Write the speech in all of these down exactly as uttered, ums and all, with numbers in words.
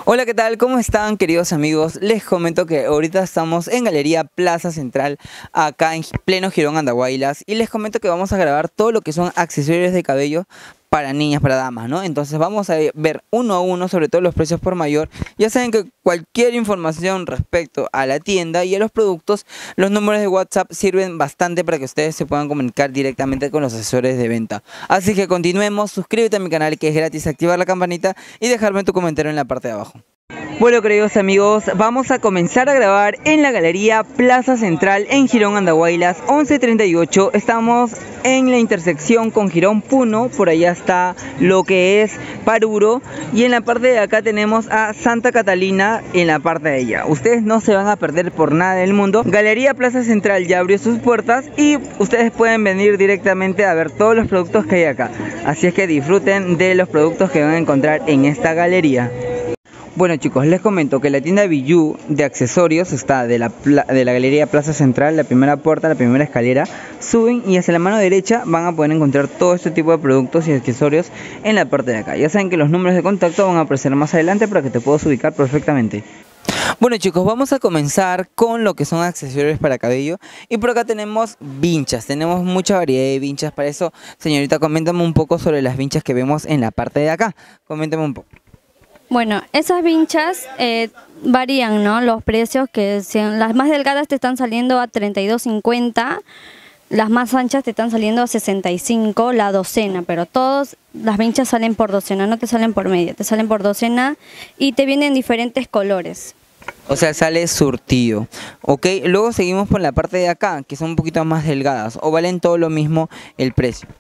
Hola, ¿qué tal? ¿Cómo están, queridos amigos? Les comento que ahorita estamos en Galería Plaza Central, acá en pleno Girón Andahuaylas, y les comento que vamos a grabar todo lo que son accesorios de cabello para niñas, para damas, ¿no? Entonces vamos a ver uno a uno, sobre todo los precios por mayor. Ya saben que cualquier información respecto a la tienda y a los productos, los números de WhatsApp sirven bastante para que ustedes se puedan comunicar directamente con los asesores de venta. Así que continuemos, suscríbete a mi canal que es gratis, activar la campanita y dejarme tu comentario en la parte de abajo. Bueno, queridos amigos, vamos a comenzar a grabar en la Galería Plaza Central en Girón Andahuaylas once treinta y ocho. Estamos en la intersección con Girón Puno, por allá está lo que es Paruro, y en la parte de acá tenemos a Santa Catalina en la parte de allá. Ustedes no se van a perder por nada del mundo. Galería Plaza Central ya abrió sus puertas y ustedes pueden venir directamente a ver todos los productos que hay acá. Así es que disfruten de los productos que van a encontrar en esta galería. Bueno, chicos, les comento que la tienda Bijou de accesorios está de la, de la Galería Plaza Central, la primera puerta, la primera escalera. Suben y hacia la mano derecha van a poder encontrar todo este tipo de productos y accesorios en la parte de acá. Ya saben que los números de contacto van a aparecer más adelante para que te puedas ubicar perfectamente. Bueno, chicos, vamos a comenzar con lo que son accesorios para cabello. Y por acá tenemos vinchas, tenemos mucha variedad de vinchas. Para eso, señorita, coméntame un poco sobre las vinchas que vemos en la parte de acá. Coméntame un poco. Bueno, esas vinchas eh, varían, ¿no? Los precios, que sean, las más delgadas te están saliendo a treinta y dos cincuenta, las más anchas te están saliendo a sesenta y cinco la docena, pero todas las vinchas salen por docena, no te salen por media, te salen por docena y te vienen diferentes colores. O sea, sale surtido, ¿ok? Luego seguimos por la parte de acá, que son un poquito más delgadas, o valen todo lo mismo el precio.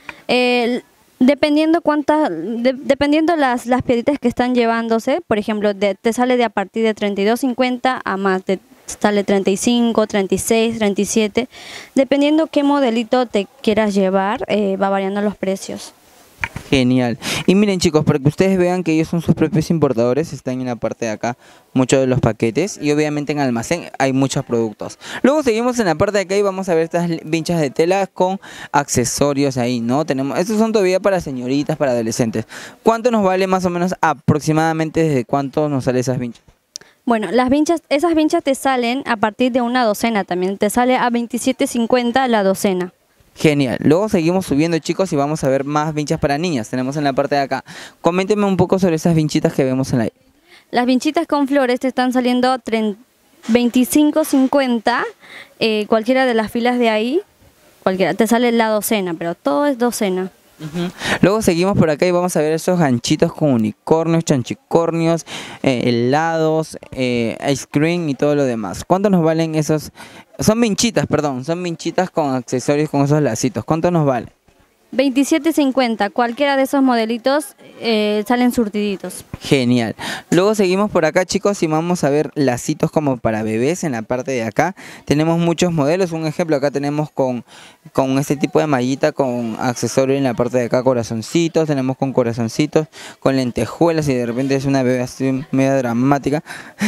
El Dependiendo cuántas, de, dependiendo las, las piedritas que están llevándose, por ejemplo, de, te sale de a partir de treinta y dos cincuenta a más, de, sale treinta y cinco, treinta y seis, treinta y siete, dependiendo qué modelito te quieras llevar, eh, va variando los precios. Genial. Y miren, chicos, para que ustedes vean que ellos son sus propios importadores, están en la parte de acá muchos de los paquetes y obviamente en almacén hay muchos productos. Luego seguimos en la parte de acá y vamos a ver estas vinchas de tela con accesorios ahí, ¿no? Tenemos, estos son todavía para señoritas, para adolescentes. ¿Cuánto nos vale más o menos aproximadamente, desde cuánto nos sale esas vinchas? Bueno, las vinchas, esas vinchas te salen a partir de una docena también, te sale a veintisiete cincuenta la docena. Genial. Luego seguimos subiendo, chicos, y vamos a ver más vinchas para niñas. Tenemos en la parte de acá. Coméntenme un poco sobre esas vinchitas que vemos en la... Las vinchitas con flores te están saliendo veinticinco cincuenta, eh, cualquiera de las filas de ahí, cualquiera, te sale la docena, pero todo es docena. Uh-huh. Luego seguimos por acá y vamos a ver esos ganchitos con unicornios, chanchicornios, eh, helados, eh, ice cream y todo lo demás. ¿Cuánto nos valen esos? Son vinchitas, perdón, son vinchitas con accesorios, con esos lacitos. ¿Cuánto nos vale? veintisiete cincuenta, cualquiera de esos modelitos eh, salen surtiditos. Genial. Luego seguimos por acá, chicos, y vamos a ver lacitos como para bebés en la parte de acá. Tenemos muchos modelos. Un ejemplo, acá tenemos con, con este tipo de mallita con accesorio en la parte de acá, corazoncitos. Tenemos con corazoncitos, con lentejuelas, y de repente es una bebé así media dramática.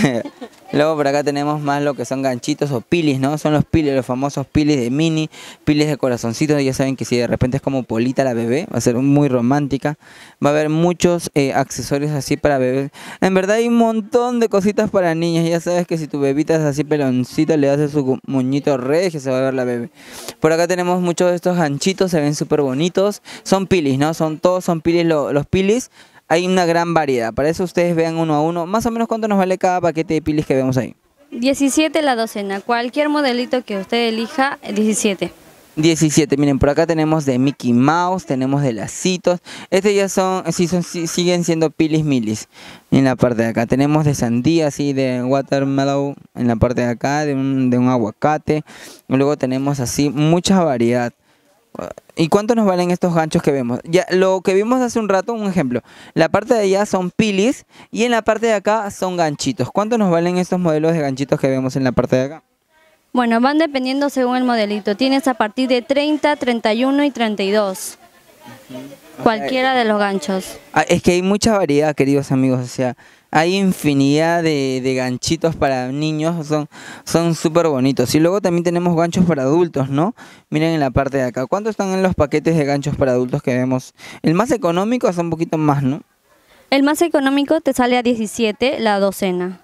Luego por acá tenemos más lo que son ganchitos o pilis, ¿no? Son los pilis, los famosos pilis de mini, pilis de corazoncitos. Ya saben que si de repente es como Polita la bebé, va a ser muy romántica. Va a haber muchos eh, accesorios así para bebés. En verdad hay un montón de cositas para niñas. Ya sabes que si tu bebita es así peloncita, le haces su moñito regio, se va a ver la bebé. Por acá tenemos muchos de estos ganchitos, se ven súper bonitos. Son pilis, ¿no? Son, todos son pilis, lo, los pilis. Hay una gran variedad, para eso ustedes vean uno a uno. Más o menos cuánto nos vale cada paquete de pilis que vemos ahí. diecisiete la docena, cualquier modelito que usted elija, diecisiete. diecisiete, miren, por acá tenemos de Mickey Mouse, tenemos de lacitos. Estos ya son, sí, son, sí, siguen siendo pilis milis. En la parte de acá tenemos de sandía, así de watermelon, en la parte de acá, de un, de un aguacate. Luego tenemos así mucha variedad. ¿Y cuánto nos valen estos ganchos que vemos? Ya lo que vimos hace un rato, un ejemplo. La parte de allá son pilis y en la parte de acá son ganchitos. ¿Cuánto nos valen estos modelos de ganchitos que vemos en la parte de acá? Bueno, van dependiendo según el modelito. Tienes a partir de treinta, treinta y uno y treinta y dos. Uh-huh. Cualquiera de los ganchos. Ah, es que hay mucha variedad, queridos amigos. O sea, hay infinidad de, de ganchitos para niños, son son súper bonitos. Y luego también tenemos ganchos para adultos, ¿no? Miren en la parte de acá. ¿Cuántos están en los paquetes de ganchos para adultos que vemos? El más económico es un poquito más, ¿no? El más económico te sale a diecisiete la docena.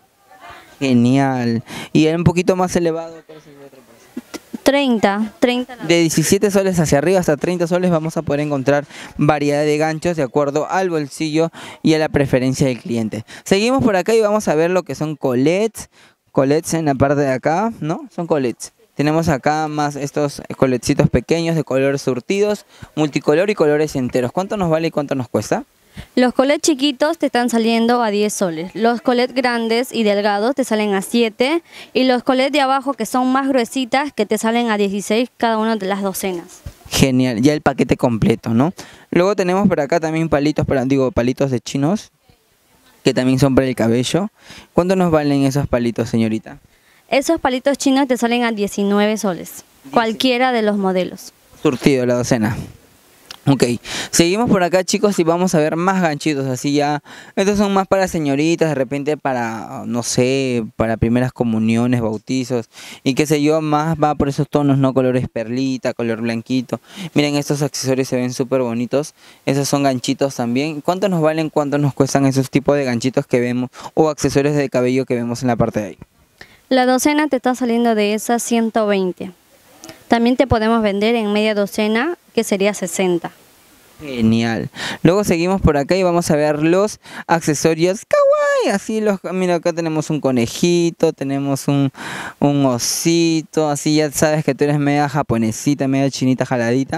Genial. Y el un poquito más elevado, ¿cuál es el otro precio? treinta, treinta. De diecisiete soles hacia arriba hasta treinta soles vamos a poder encontrar variedad de ganchos de acuerdo al bolsillo y a la preferencia del cliente. Seguimos por acá y vamos a ver lo que son colets. Colets en la parte de acá, ¿no? Son colets. Tenemos acá más estos coletcitos pequeños de colores surtidos, multicolor y colores enteros. ¿Cuánto nos vale y cuánto nos cuesta? Los colets chiquitos te están saliendo a diez soles. Los colets grandes y delgados te salen a siete. Y los colets de abajo, que son más gruesitas, que te salen a dieciséis cada una de las docenas. Genial, ya el paquete completo, ¿no? Luego tenemos por acá también palitos, para, digo, palitos de chinos, que también son para el cabello. ¿Cuánto nos valen esos palitos, señorita? Esos palitos chinos te salen a diecinueve soles, cualquiera de los modelos. Surtido la docena. Ok, seguimos por acá, chicos, y vamos a ver más ganchitos, así ya. Estos son más para señoritas, de repente para, no sé, para primeras comuniones, bautizos, y qué sé yo, más va por esos tonos, ¿no? Colores perlita, color blanquito. Miren, estos accesorios se ven súper bonitos. Esos son ganchitos también. ¿Cuánto nos valen, cuánto nos cuestan esos tipos de ganchitos que vemos, o accesorios de cabello que vemos en la parte de ahí? La docena te está saliendo de esas ciento veinte. También te podemos vender en media docena, que sería sesenta. Genial. Luego seguimos por acá y vamos a ver los accesorios kawaii. Así los, mira, acá tenemos un conejito, tenemos un, un osito. Así ya sabes que tú eres media japonesita, media chinita jaladita.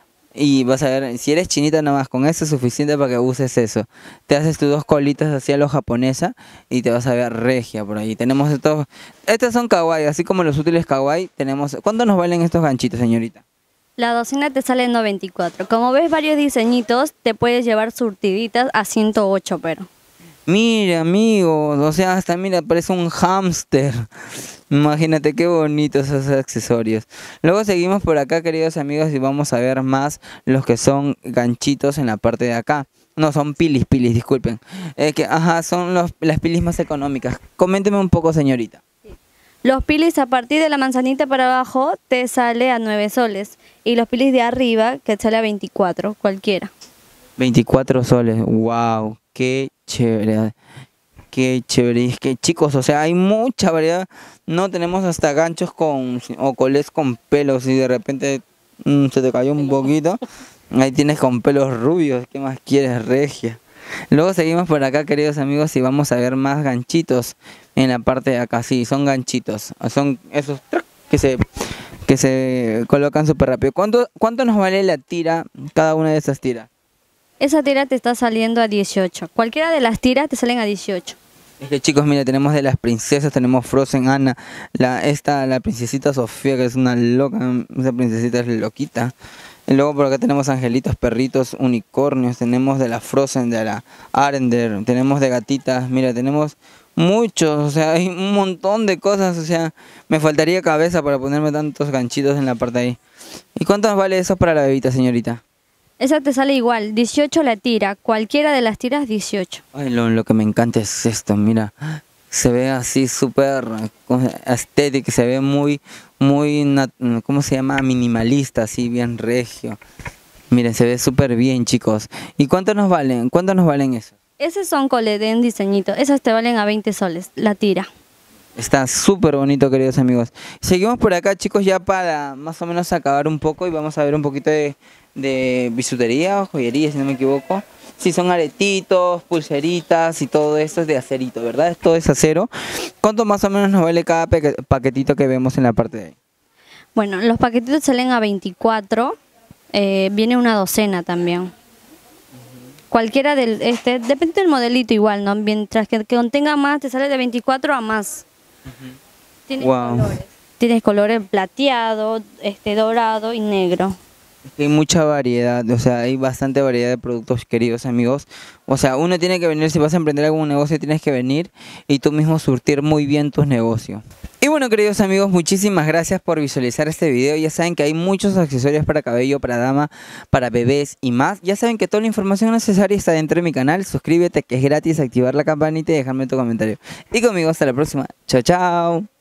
Y vas a ver, si eres chinita nomás, con eso es suficiente para que uses eso. Te haces tus dos colitas hacia lo japonesa y te vas a ver regia por ahí. Tenemos estos, estos son kawaii, así como los útiles kawaii. Tenemos, ¿cuánto nos valen estos ganchitos, señorita? La docena te sale en noventa y cuatro. Como ves varios diseñitos, te puedes llevar surtiditas a ciento ocho, pero. Mira, amigos, o sea, hasta mira, parece un hámster. Imagínate qué bonitos esos accesorios. Luego seguimos por acá, queridos amigos, y vamos a ver más los que son ganchitos en la parte de acá. No, son pilis, pilis, disculpen. Eh, que, ajá, son los, las pilis más económicas. Coménteme un poco, señorita. Los pilis a partir de la manzanita para abajo te sale a nueve soles. Y los pilis de arriba que te sale a veinticuatro, cualquiera. veinticuatro soles, wow, qué chévere. Qué chévere. Es que, chicos, o sea, hay mucha variedad. No tenemos hasta ganchos con o colets con pelos y de repente mmm, se te cayó un poquito. Ahí tienes con pelos rubios. ¿Qué más quieres, regia? Luego seguimos por acá, queridos amigos, y vamos a ver más ganchitos en la parte de acá. Sí, son ganchitos. Son esos que se, que se colocan súper rápido. ¿Cuánto, ¿Cuánto nos vale la tira, cada una de esas tiras? Esa tira te está saliendo a dieciocho. Cualquiera de las tiras te salen a dieciocho. Es que, chicos, mira, tenemos de las princesas, tenemos Frozen, Anna, la, esta, la princesita Sofía, que es una loca, esa princesita es loquita. Y luego por acá tenemos angelitos, perritos, unicornios, tenemos de la Frozen, de la Arender, tenemos de gatitas, mira, tenemos muchos, o sea, hay un montón de cosas, o sea, me faltaría cabeza para ponerme tantos ganchitos en la parte de ahí. ¿Y cuánto nos vale eso para la bebita, señorita? Esa te sale igual, dieciocho la tira, cualquiera de las tiras dieciocho. Ay, lo, lo que me encanta es esto, mira, se ve así súper estético, se ve muy, muy, ¿cómo se llama? Minimalista, así bien regio. Miren, se ve súper bien, chicos. ¿Y cuánto nos valen? ¿Cuánto nos valen eso? Esos son colet de un diseñito, esas te valen a veinte soles, la tira. Está súper bonito, queridos amigos. Seguimos por acá, chicos, ya para más o menos acabar un poco y vamos a ver un poquito de, de bisutería o joyería, si no me equivoco. Sí, son aretitos, pulseritas y todo esto es de acerito, ¿verdad? Todo es acero. ¿Cuánto más o menos nos vale cada paquetito que vemos en la parte de ahí? Bueno, los paquetitos salen a veinticuatro, eh, viene una docena también. Cualquiera del, este, depende del modelito igual, ¿no? Mientras que, que contenga más, te sale de veinticuatro a más. Uh-huh. Tienes wow. colores. Tienes colores plateado, este, dorado y negro. Hay mucha variedad, o sea, hay bastante variedad de productos, queridos amigos. O sea, uno tiene que venir, si vas a emprender algún negocio, tienes que venir y tú mismo surtir muy bien tus negocios. Y bueno, queridos amigos, muchísimas gracias por visualizar este video. Ya saben que hay muchos accesorios para cabello, para dama, para bebés y más. Ya saben que toda la información necesaria está dentro de mi canal. Suscríbete, que es gratis, activar la campanita y dejarme tu comentario. Y conmigo hasta la próxima. Chao, chao.